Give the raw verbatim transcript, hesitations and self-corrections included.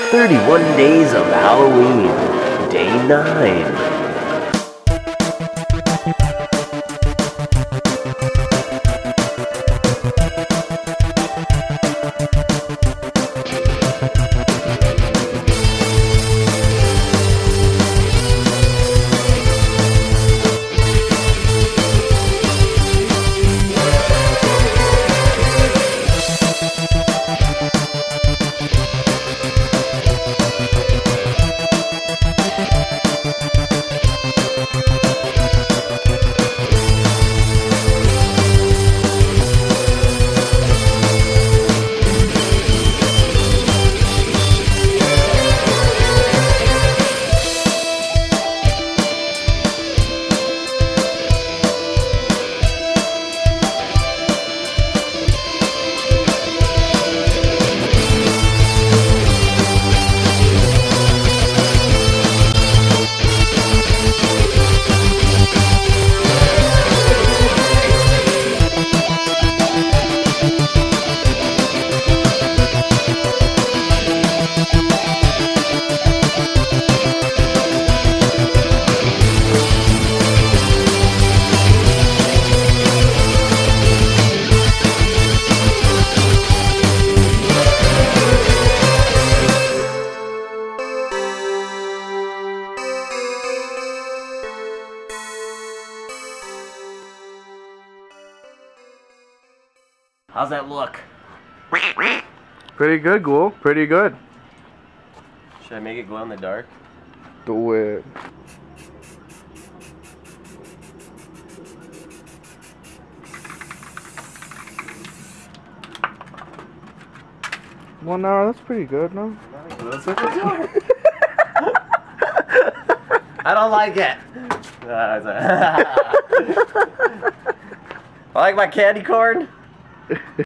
thirty-one days of Halloween, day nine. How's that look? Pretty good, Ghoul. Pretty good. Should I make it glow in the dark? Do it. Well, no, that's pretty good, no? I don't like it. I like my candy corn.